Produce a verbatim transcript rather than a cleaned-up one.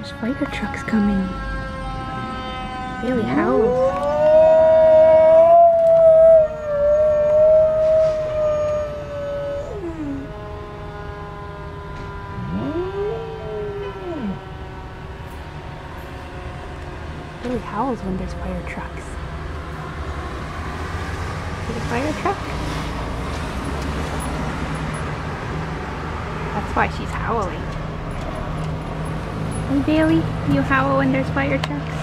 There's fire trucks coming. Bailey howls. Bailey howls when there's fire trucks. See a fire truck? That's why she's howling. Hey Bailey, you howl when there's fire trucks?